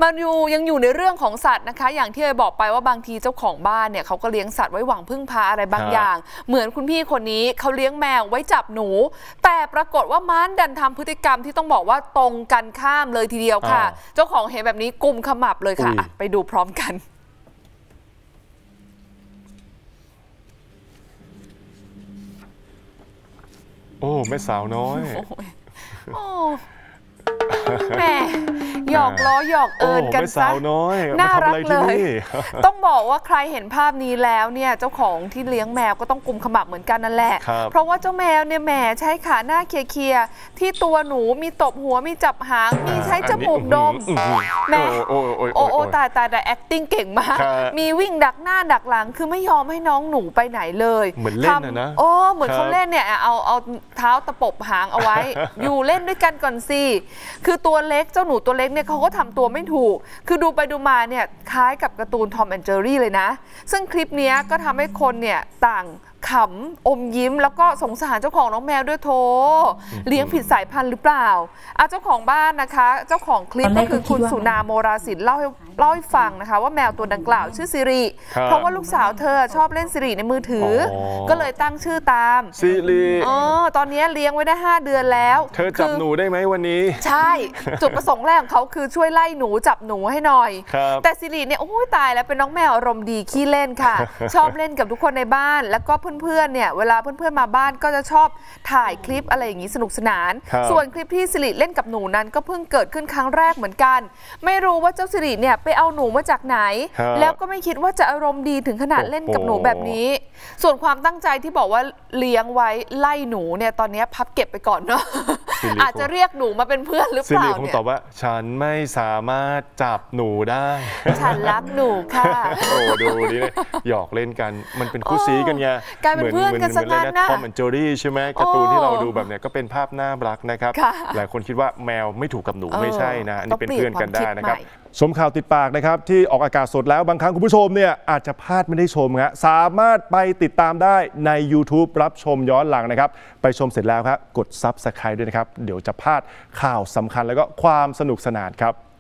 มันยังอยู่ในเรื่องของสัตว์นะคะอย่างที่เคยบอกไปว่าบางทีเจ้าของบ้านเนี่ยเขาก็เลี้ยงสัตว์ไว้หวังพึ่งพาอะไรบางอย่างเหมือนคุณพี่คนนี้เขาเลี้ยงแมวไว้จับหนูแต่ปรากฏว่ามันดันทำพฤติกรรมที่ต้องบอกว่าตรงกันข้ามเลยทีเดียวค่ะเจ้าของเห็นแบบนี้กุมขมับเลยค่ะไปดูพร้อมกันโอ้แม่สาวน้อยแม่หยอกล้อหยอกเอิญกันซะน่ารักเลยต้องบอกว่าใครเห็นภาพนี้แล้วเนี่ยเจ้าของที่เลี้ยงแมวก็ต้องกุมขมับเหมือนกันนั่นแหละเพราะว่าเจ้าแมวเนี่ยแหมใช้ขาหน้าเคลียร์ที่ตัวหนูมีตบหัวมีจับหางมีใช้จมูกดมแม่โอ้ตายแต่ acting เก่งมากมีวิ่งดักหน้าดักหลังคือไม่ยอมให้น้องหนูไปไหนเลยเหมือนเล่นนะเหมือนเขาเล่นเนี่ยเอาเท้าตะปบหางเอาไว้อยู่เล่นด้วยกันก่อนสิคือตัวเล็กเจ้าหนูตัวเล็กเนี่ยเขาก็ทำตัวไม่ถูกคือดูไปดูมาเนี่ยคล้ายกับการ์ตูนทอมแอนด์เจอรี่เลยนะซึ่งคลิปนี้ก็ทำให้คนเนี่ยต่างขำอมยิ้มแล้วก็สงสารเจ้าของน้องแมวด้วยโถเลี้ยงผิดสายพันธุ์หรือเปล่าเจ้าของบ้านนะคะเจ้าของคลิปก็คือคุณสุนาโมราศิลป์เล่าให้ฟังนะคะว่าแมวตัวดังกล่าวชื่อสิริเพราะว่าลูกสาวเธอชอบเล่นสิริในมือถือก็เลยตั้งชื่อตามสิริตอนนี้เลี้ยงไว้ได้5 เดือนแล้วเธอจับหนูได้ไหมวันนี้ใช่จุดประสงค์แรกของเขาคือช่วยไล่หนูจับหนูให้หน่อยแต่สิริเนี่ยโอ้ยตายแล้วเป็นน้องแมวอารมณ์ดีขี้เล่นค่ะชอบเล่นกับทุกคนในบ้านแล้วก็เพื่อนๆเนี่ยเวลาเพื่อนๆมาบ้านก็จะชอบถ่ายคลิปอะไรอย่างนี้สนุกสนานส่วนคลิปที่สิริเล่นกับหนูนั้นก็เพิ่งเกิดขึ้นครั้งแรกเหมือนกันไม่รู้ว่าเจ้าสิริเนี่ยไปเอาหนูมาจากไหนแล้วก็ไม่คิดว่าจะอารมณ์ดีถึงขนาดเล่นกับหนูแบบนี้ส่วนความตั้งใจที่บอกว่าเลี้ยงไว้ไล่หนูเนี่ยตอนนี้พับเก็บไปก่อนเนาะอาจจะเรียกหนูมาเป็นเพื่อนหรือเปล่าเนี่ยสิริคงตอบว่าฉันไม่สามารถจับหนูได้ฉันรักหนูค่ะโอ้ดูดิหยอกเล่นกันมันเป็นคู่ซีกันไงกลายเป็นเพื่อนกันซะงั้นนะทอมแอนด์เจอรี่ใช่ไหมการ์ตูนที่เราดูแบบเนี้ยก็เป็นภาพน่ารักนะครับหลายคนคิดว่าแมวไม่ถูกกับหนูไม่ใช่นะอันนี้เป็นเพื่อนกันได้นะครับชมข่าวติดปากนะครับที่ออกอากาศสดแล้วบางครั้งคุณผู้ชมเนี่ยอาจจะพลาดไม่ได้ชมฮะสามารถไปติดตามได้ใน YouTube รับชมย้อนหลังนะครับไปชมเสร็จแล้วครับกด Subscribe ด้วยนะครับเดี๋ยวจะพลาดข่าวสำคัญแล้วก็ความสนุกสนานครับ